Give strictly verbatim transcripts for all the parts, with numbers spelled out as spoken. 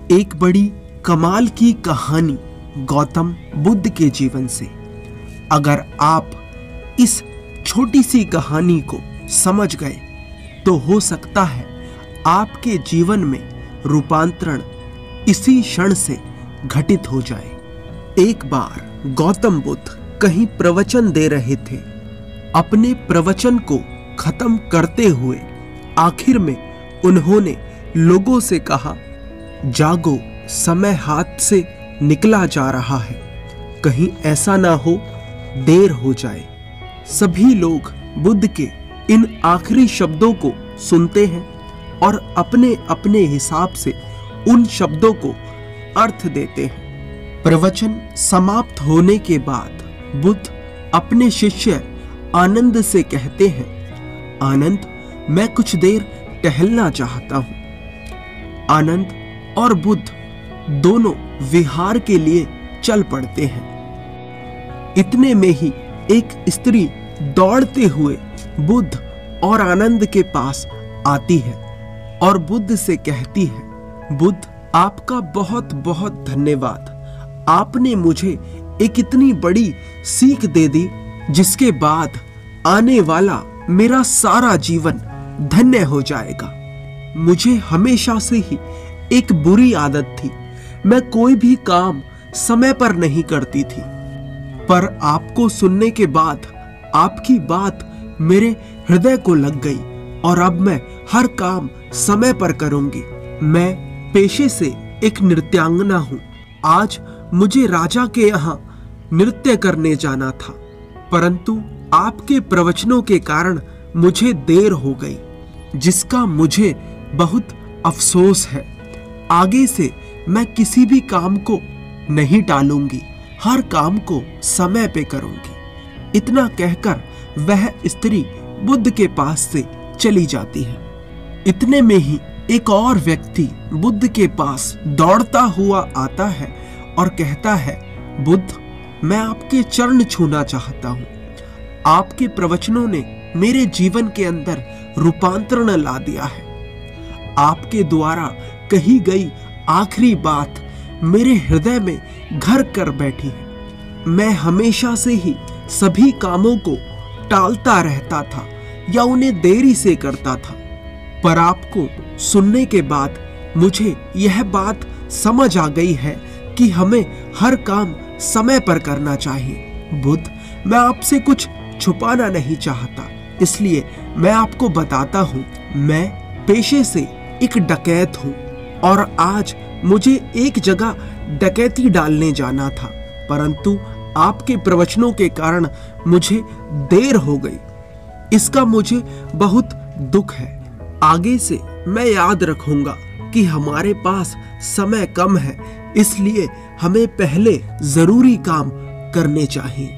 एक बड़ी कमाल की कहानी गौतम बुद्ध के जीवन से। अगर आप इस छोटी सी कहानी को समझ गए तो हो सकता है आपके जीवन में रूपांतरण इसी क्षण से घटित हो जाए। एक बार गौतम बुद्ध कहीं प्रवचन दे रहे थे। अपने प्रवचन को खत्म करते हुए आखिर में उन्होंने लोगों से कहा, जागो, समय हाथ से निकला जा रहा है, कहीं ऐसा ना हो देर हो जाए। सभी लोग बुद्ध के इन आखिरी शब्दों को सुनते हैं और अपने अपने हिसाब से उन शब्दों को अर्थ देते हैं। प्रवचन समाप्त होने के बाद बुद्ध अपने शिष्य आनंद से कहते हैं, आनंद, मैं कुछ देर टहलना चाहता हूं। आनंद और बुद्ध दोनों विहार के लिए चल पड़ते हैं। इतने में ही एक स्त्री दौड़ते हुए बुद्ध और आनंद के पास आती है और बुद्ध से कहती है, बुद्ध, आपका बहुत बहुत धन्यवाद। आपने मुझे एक इतनी बड़ी सीख दे दी जिसके बाद आने वाला मेरा सारा जीवन धन्य हो जाएगा। मुझे हमेशा से ही एक बुरी आदत थी, मैं कोई भी काम समय पर नहीं करती थी, पर आपको सुनने के बाद आपकी बात मेरे हृदय को लग गई और अब मैं हर काम समय पर करूंगी। मैं पेशे से एक नृत्यांगना हूं। आज मुझे राजा के यहाँ नृत्य करने जाना था, परंतु आपके प्रवचनों के कारण मुझे देर हो गई, जिसका मुझे बहुत अफसोस है। आगे से मैं किसी भी काम को नहीं टालूंगी, हर काम को समय पे करूंगी। इतना कहकर वह स्त्री बुद्ध के पास से चली जाती है। इतने में ही एक और व्यक्ति बुद्ध के पास दौड़ता हुआ आता है और कहता है, बुद्ध, मैं आपके चरण छूना चाहता हूं। आपके प्रवचनों ने मेरे जीवन के अंदर रूपांतरण ला दिया है। आपके द्वारा कही गई आखिरी बात मेरे हृदय में घर कर बैठी है। मैं हमेशा से ही सभी कामों को टालता रहता था या उन्हें देरी से करता था, पर आपको सुनने के बाद मुझे यह बात समझ आ गई है कि हमें हर काम समय पर करना चाहिए। बुद्ध, मैं आपसे कुछ छुपाना नहीं चाहता, इसलिए मैं आपको बताता हूँ, मैं पेशे से एक डकैत हूँ और आज मुझे एक जगह डकैती डालने जाना था, परंतु आपके प्रवचनों के कारण मुझे देर हो गई। इसका मुझे बहुत दुख है। आगे से मैं याद रखूंगा कि हमारे पास समय कम है, इसलिए हमें पहले जरूरी काम करने चाहिए।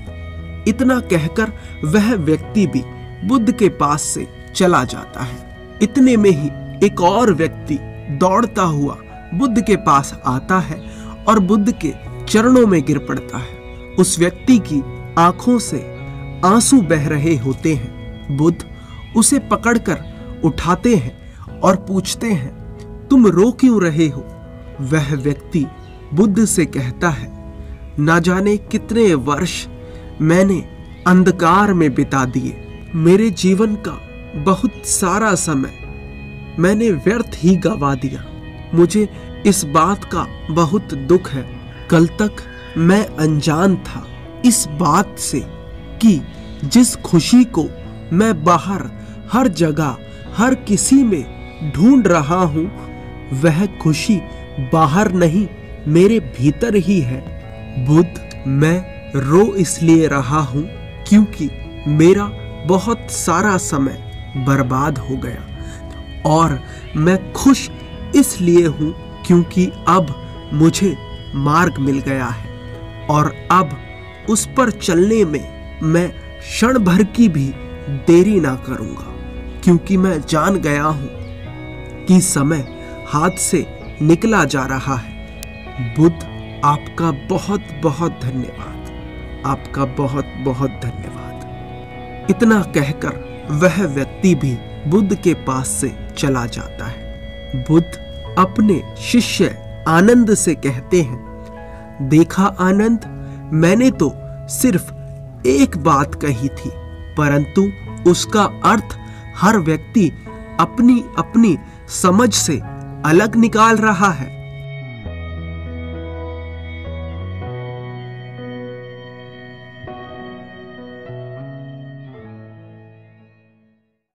इतना कहकर वह व्यक्ति भी बुद्ध के पास से चला जाता है। इतने में ही एक और व्यक्ति दौड़ता हुआ बुद्ध के पास आता है और बुद्ध के चरणों में गिर पड़ता है। उस व्यक्ति की आंखों से आंसू बह रहे होते हैं। बुद्ध उसे पकड़कर उठाते हैं और पूछते हैं, तुम रो क्यों रहे हो? वह व्यक्ति बुद्ध से कहता है, ना जाने कितने वर्ष मैंने अंधकार में बिता दिए। मेरे जीवन का बहुत सारा समय मैंने व्यर्थ ही गवा दिया। मुझे इस बात का बहुत दुख है। कल तक मैं अनजान था इस बात से कि जिस खुशी को मैं बाहर हर जगह हर किसी में ढूंढ रहा हूं, वह खुशी बाहर नहीं मेरे भीतर ही है। बुद्ध, मैं रो इसलिए रहा हूं क्योंकि मेरा बहुत सारा समय बर्बाद हो गया और मैं खुश इसलिए हूं क्योंकि अब मुझे मार्ग मिल गया है और अब उस पर चलने में मैं क्षण भर की भी देरी ना करूंगा, क्योंकि मैं जान गया हूं कि समय हाथ से निकला जा रहा है। बुद्ध, आपका बहुत बहुत धन्यवाद, आपका बहुत बहुत धन्यवाद। इतना कहकर वह व्यक्ति भी बुद्ध के पास से चला जाता है। बुद्ध अपने शिष्य आनंद से कहते हैं, देखा आनंद, मैंने तो सिर्फ एक बात कही थी, परंतु उसका अर्थ हर व्यक्ति अपनी अपनी समझ से अलग निकाल रहा है।